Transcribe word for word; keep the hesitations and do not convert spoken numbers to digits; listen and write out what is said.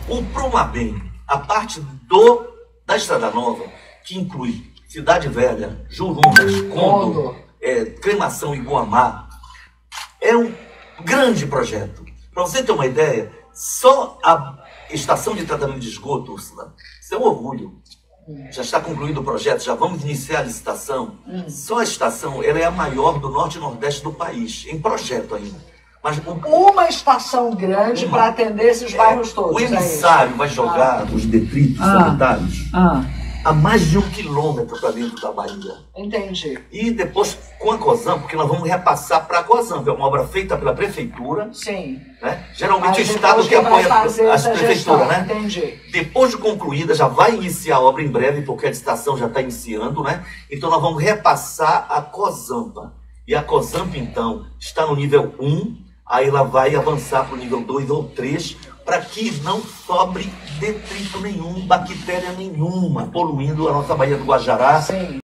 O Promabem, a parte do, da Estrada Nova, que inclui Cidade Velha, Jurunas, Condor, é, Cremação e Guamá, é um grande projeto. Para você ter uma ideia, só a estação de tratamento de esgoto, Úrsula, isso é um orgulho. Já está concluído o projeto, já vamos iniciar a licitação. Hum. Só a estação, ela é a maior do norte e nordeste do país, em projeto ainda. Mas o, uma estação grande para atender esses é, bairros todos. O emissário é vai jogar ah. os detritos ah. sanitários ah. a mais de um quilômetro para dentro da Bahia. Entendi. E depois com a COSAM, porque nós vamos repassar para a COSAM, que é uma obra feita pela prefeitura. Sim. Né? Geralmente o Estado que, que apoia as prefeituras, né? Entendi. Depois de concluída, já vai iniciar a obra em breve, porque a licitação já está iniciando, né? Então nós vamos repassar a COSAMPA. E a COSAMPA, então, está no nível um, aí ela vai avançar para o nível dois ou três, para que não sobre detrito nenhum, bactéria nenhuma, poluindo a nossa Baía do Guajará. Sim.